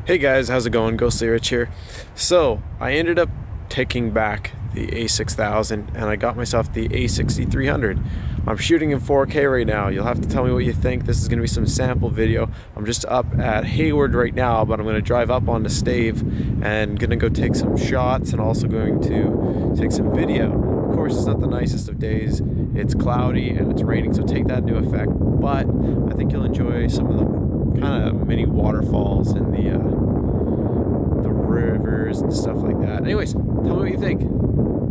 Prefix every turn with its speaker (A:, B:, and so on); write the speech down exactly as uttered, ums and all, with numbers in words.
A: Hey guys, how's it going? Ghostly Rich here. So I ended up taking back the A six thousand and I got myself the A sixty-three hundred. I'm shooting in four K right now. You'll have to tell me what you think. This is going to be some sample video. I'm just up at Hayward right now, but I'm going to drive up onto Stave and going to go take some shots and also going to take some video. Of course, it's not the nicest of days. It's cloudy and it's raining, so take that into effect. But I think you'll enjoy some of the kind of mini waterfalls and the uh, the rivers and stuff like that. Anyways, tell me what you think.